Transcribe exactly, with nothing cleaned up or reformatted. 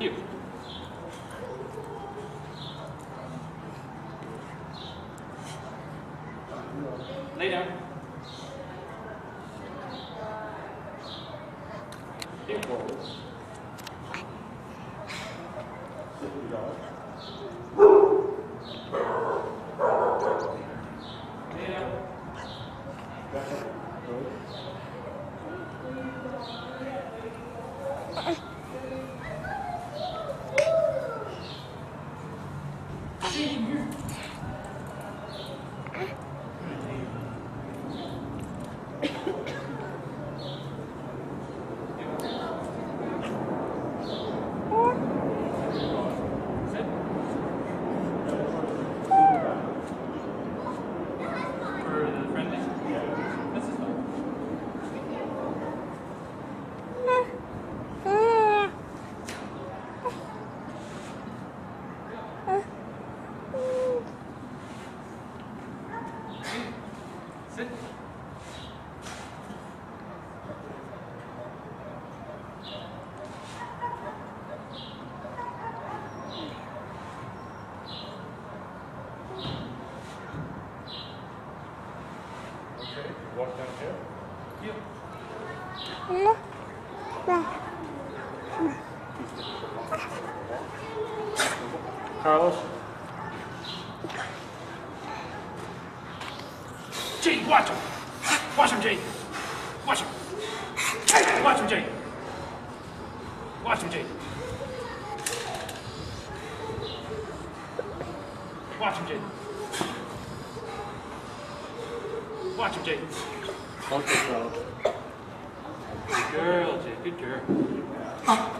You. Lay down. Here. Lay down. Sit. Okay, walk down here. You. Carlos. Jade, watch him. Watch him, Jade. Watch him. Watch him, Jade. Watch him, Jade. Watch him, Jade. Watch him, Jade. Watch yourself. Good girl, Jade. Good girl.